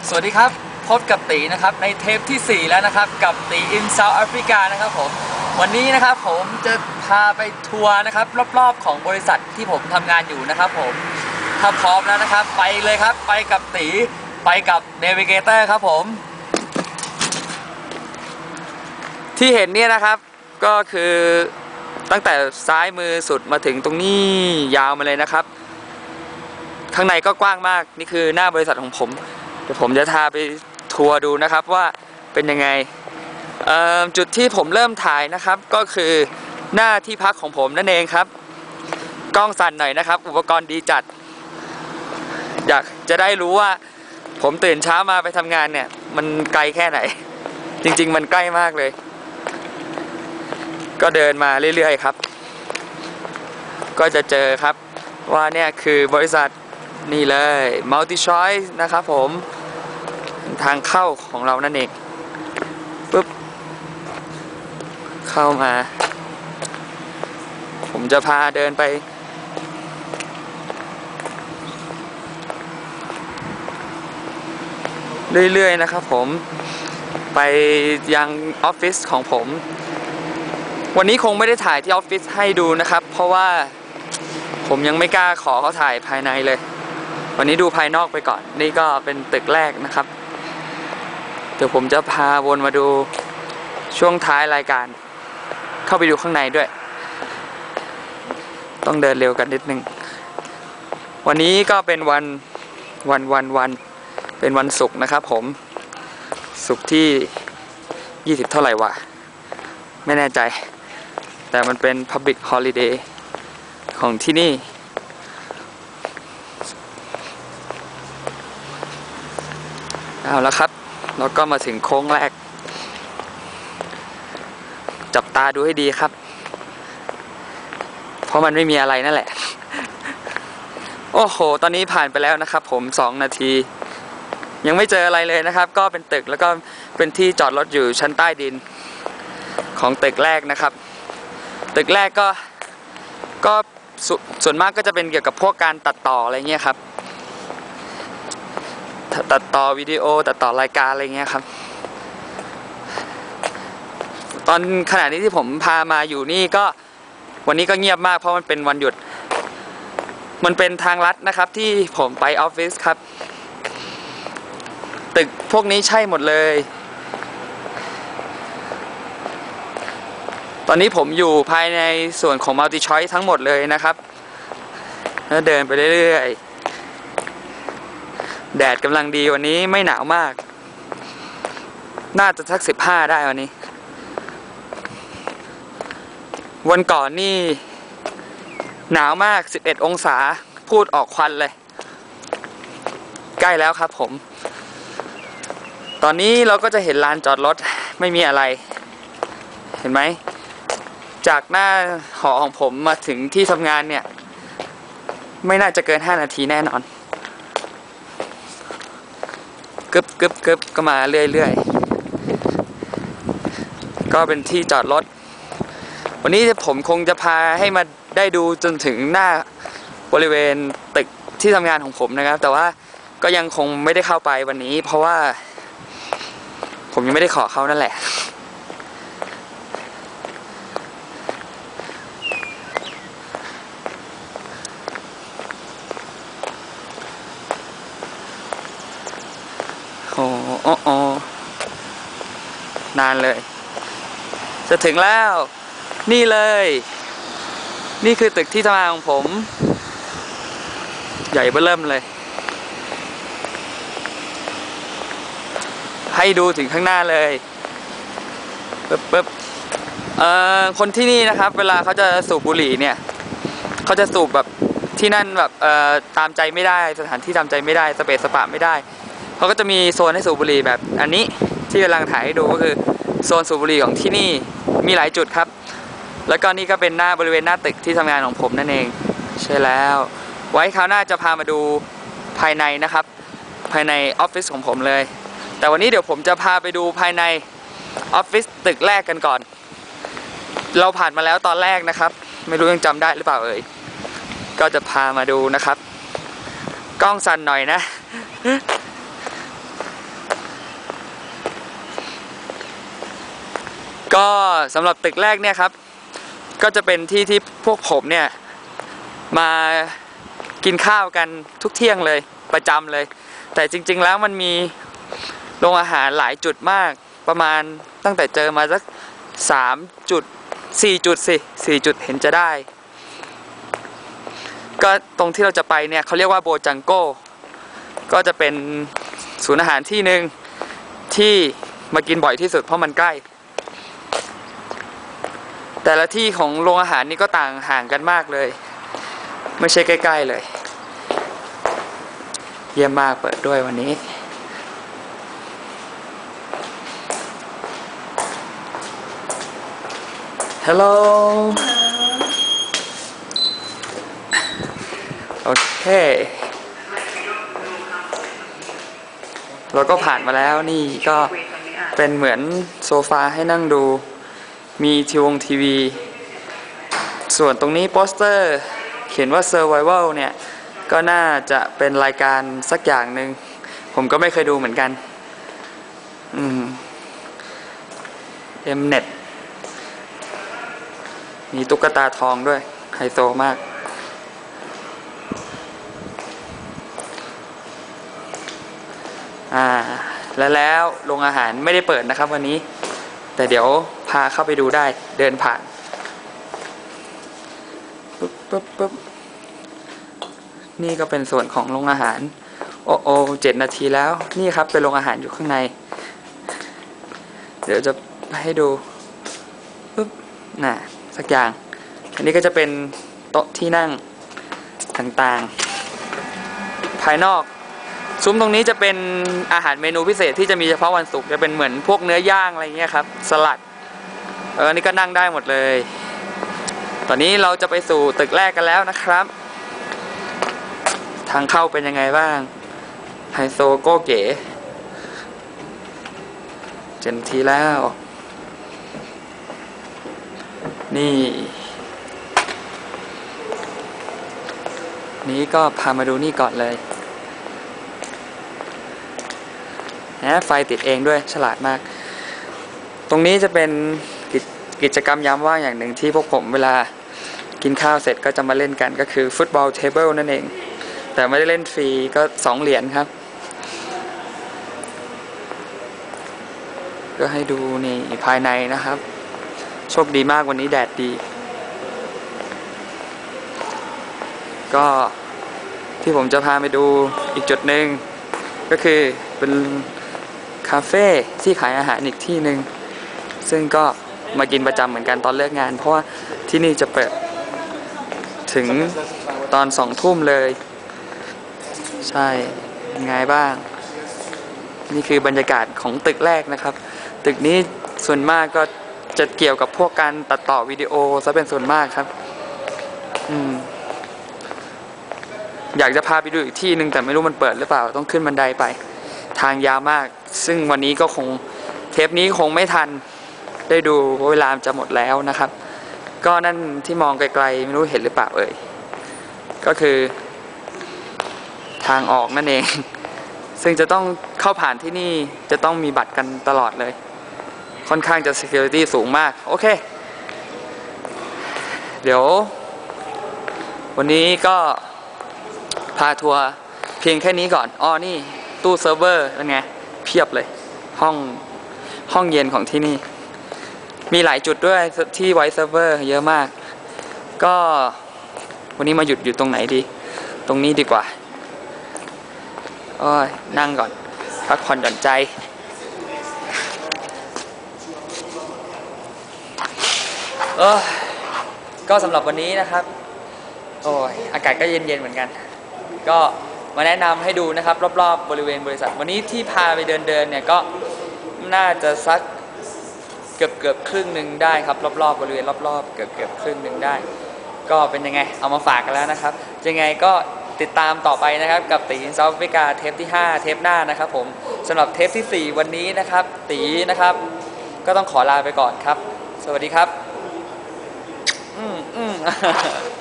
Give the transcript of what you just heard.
สวัสดีครับพบกับตีนะครับในเทปที่4แล้วนะครับกับตีอินเซาท์แอฟริกานะครับผมวันนี้นะครับผมจะพาไปทัวร์นะครับรอบๆของบริษัทที่ผมทำงานอยู่นะครับผมถ้าพร้อมแล้วนะครับไปเลยครับไปกับตีไปกับเนวิเกเตอร์ครับผมที่เห็นเนี่ยนะครับก็คือตั้งแต่ซ้ายมือสุดมาถึงตรงนี้ยาวมาเลยนะครับข้างในก็กว้างมากนี่คือหน้าบริษัทของผมเดี๋ยวผมจะพาไปทัวร์ดูนะครับว่าเป็นยังไงจุดที่ผมเริ่มถ่ายนะครับก็คือหน้าที่พักของผมนั่นเองครับกล้องสั่นหน่อยนะครับอุปกรณ์ดีจัดอยากจะได้รู้ว่าผมตื่นเช้ามาไปทำงานเนี่ยมันไกลแค่ไหนจริงๆมันใกล้มากเลยก็เดินมาเรื่อยๆครับก็จะเจอครับว่าเนี่ยคือบริษัทนี่เลย Multi Choice นะครับผมทางเข้าของเรานั่นเองปุ๊บเข้ามาผมจะพาเดินไปเรื่อยๆนะครับผมไปยังออฟฟิศของผมวันนี้คงไม่ได้ถ่ายที่ออฟฟิศให้ดูนะครับเพราะว่าผมยังไม่กล้าขอเขาถ่ายภายในเลยวันนี้ดูภายนอกไปก่อนนี่ก็เป็นตึกแรกนะครับเดี๋ยวผมจะพาวนมาดูช่วงท้ายรายการเข้าไปดูข้างในด้วยต้องเดินเร็วกันนิดนึงวันนี้ก็เป็นวันเป็นวันศุกร์นะครับผมศุกร์ที่20เท่าไหร่วะไม่แน่ใจแต่มันเป็น Public Holiday ของที่นี่เอาละครับเราก็มาถึงโค้งแรกจับตาดูให้ดีครับเพราะมันไม่มีอะไรนั่นแหละโอ้โหตอนนี้ผ่านไปแล้วนะครับผม2 นาทียังไม่เจออะไรเลยนะครับก็เป็นตึกแล้วก็เป็นที่จอดรถอยู่ชั้นใต้ดินของตึกแรกนะครับตึกแรกก็ส่วนมากก็จะเป็นเกี่ยวกับพวกการตัดต่ออะไรเงี้ยครับตัดต่อวิดีโอตัดต่อรายการอะไรเงี้ยครับตอนขณะนี้ที่ผมพามาอยู่นี่ก็วันนี้ก็เงียบมากเพราะมันเป็นวันหยุดมันเป็นทางลัดนะครับที่ผมไปออฟฟิศครับตึกพวกนี้ใช่หมดเลยตอนนี้ผมอยู่ภายในส่วนของ Multi Choice ทั้งหมดเลยนะครับแล้วเดินไปเรื่อยๆแดดกำลังดีวันนี้ไม่หนาวมากน่าจะสัก15ได้วันนี้วันก่อนนี่หนาวมาก11 องศาพูดออกควันเลยใกล้แล้วครับผมตอนนี้เราก็จะเห็นลานจอดรถไม่มีอะไรเห็นไหมจากหน้าหอของผมมาถึงที่ทำงานเนี่ยไม่น่าจะเกิน5 นาทีแน่นอนกึบก็มาเรื่อยๆก็เป็นที่จอดรถวันนี้ผมคงจะพาให้มาได้ดูจนถึงหน้าบริเวณตึกที่ทำงานของผมนะครับแต่ว่าก็ยังคงไม่ได้เข้าไปวันนี้เพราะว่าผมยังไม่ได้ขอเขานั่นแหละโอ้นานเลยจะถึงแล้วนี่เลยนี่คือตึกที่ทำงานของผมใหญ่เบ้อเริ่มเลยให้ดูถึงข้างหน้าเลยปึ๊บคนที่นี่นะครับเวลาเขาจะสูบบุหรี่เนี่ยเขาจะสูบแบบที่นั่นแบบตามใจไม่ได้สถานที่ตามใจไม่ได้สเปซสปะไม่ได้เขาก็จะมีโซนให้สูบบุหรี่แบบอันนี้ที่กำลังถ่ายให้ดูก็คือโซนสูบบุหรี่ของที่นี่มีหลายจุดครับแล้วก็นี่ก็เป็นบริเวณหน้าตึกที่ทำงานของผมนั่นเองใช่แล้วไว้คราวหน้าจะพามาดูภายในนะครับภายในออฟฟิศของผมเลยแต่วันนี้เดี๋ยวผมจะพาไปดูภายในออฟฟิศตึกแรกกันก่อนเราผ่านมาแล้วตอนแรกนะครับไม่รู้ยังจำได้หรือเปล่าก็จะพามาดูนะครับกล้องสั่นหน่อยนะก็สำหรับตึกแรกเนี่ยครับก็จะเป็นที่ที่พวกผมเนี่ยมากินข้าวกันทุกเที่ยงเลยประจำเลยแต่จริงๆแล้วมันมีโรงอาหารหลายจุดมากประมาณตั้งแต่เจอมาสัก3 จุด4 จุด4 จุดเห็นจะได้ก็ตรงที่เราจะไปเนี่ยเขาเรียกว่าโบจังโก้ก็จะเป็นศูนย์อาหารที่หนึ่งที่มากินบ่อยที่สุดเพราะมันใกล้แต่ละที่ของโรงอาหารนี่ก็ต่างห่างกันมากเลยไม่ใช่ใกล้ๆเลยเยี่ยมมากเปิดด้วยวันนี้ฮัลโหลโอเคเราก็ผ่านมาแล้วนี่ก็เป็นเหมือนโซฟาให้นั่งดูมีทีวีส่วนตรงนี้โปสเตอร์เขียนว่า Survival เนี่ยก็น่าจะเป็นรายการสักอย่างหนึ่งผมก็ไม่เคยดูเหมือนกันMnet มีตุ๊กตาทองด้วยไฮโซมากแล้วโรงอาหารไม่ได้เปิดนะครับวันนี้แต่เดี๋ยวพาเข้าไปดูได้เดินผ่านปุ๊บนี่ก็เป็นส่วนของโรงอาหารโอ้7 นาทีแล้วนี่ครับเป็นโรงอาหารอยู่ข้างในเดี๋ยวจะให้ดูปุ๊บสักอย่างอันนี้ก็จะเป็นโต๊ะที่นั่งต่างๆภายนอกซุ้มตรงนี้จะเป็นอาหารเมนูพิเศษที่จะมีเฉพาะวันศุกร์จะเป็นเหมือนพวกเนื้อย่างอะไรเงี้ยครับสลัดนี่ก็นั่งได้หมดเลยตอนนี้เราจะไปสู่ตึกแรกกันแล้วนะครับทางเข้าเป็นยังไงบ้างไฮโซโก้เก๋เจนทีแล้วนี่ก็พามาดูนี่ก่อนเลยไฟติดเองด้วยฉลาดมากตรงนี้จะเป็นกิจกรรมยามว่างอย่างหนึ่งที่พวกผมเวลากินข้าวเสร็จก็จะมาเล่นกันก็คือฟุตบอลเทเบิลนั่นเองแต่ไม่ได้เล่นฟรีก็2 เหรียญครับก็ให้ดูนี่ภายในนะครับโชคดีมากวันนี้แดดดีก็ที่ผมจะพาไปดูอีกจุดหนึ่งก็คือเป็นคาเฟ่ที่ขายอาหารอีกที่หนึ่งซึ่งก็มากินประจำเหมือนกันตอนเลิกงานเพราะว่าที่นี่จะเปิดถึงตอน2 ทุ่มเลยใช่ไงบ้างนี่คือบรรยากาศของตึกแรกนะครับตึกนี้ส่วนมากก็จะเกี่ยวกับพวกการตัดต่อวิดีโอซะเป็นส่วนมากครับอยากจะพาไปดูอีกที่หนึ่งแต่ไม่รู้มันเปิดหรือเปล่าต้องขึ้นบันไดไปทางยาวมากซึ่งวันนี้ก็คงเทปนี้คงไม่ทันได้ดูเพราะเวลาจะหมดแล้วนะครับก็นั่นที่มองไกลๆไม่รู้เห็นหรือเปล่าก็คือทางออกนั่นเองซึ่งจะต้องเข้าผ่านที่นี่จะต้องมีบัตรกันตลอดเลยค่อนข้างจะ security สูงมากโอเคเดี๋ยววันนี้ก็พาทัวร์เพียงแค่นี้ก่อนนี่ตู้เซิร์ฟเวอร์เป็นไงเพียบเลยห้องเย็นของที่นี่มีหลายจุดด้วยที่ไว้เซิร์ฟเวอร์เยอะมากก็วันนี้มาหยุดอยู่ตรงไหนดีตรงนี้ดีกว่านั่งก่อนพักผ่อนหย่อนใจก็สำหรับวันนี้นะครับอากาศก็เย็นๆเหมือนกันก็มาแนะนำให้ดูนะครับรอบๆบริเวณบริษัทวันนี้ที่พาไปเดินเนี่ยก็น่าจะสักเกือบครึ่งหนึ่งได้ครับรอบๆบริเวณรอบๆเกือบครึ่งหนึ่งได้ก็เป็นยังไงเอามาฝากกันแล้วนะครับยังไงก็ติดตามต่อไปนะครับกับตีเซาท์แอฟริกาเทปที่5เทปหน้านะครับผมสำหรับเทปที่4วันนี้นะครับตีนะครับก็ต้องขอลาไปก่อนครับสวัสดีครับ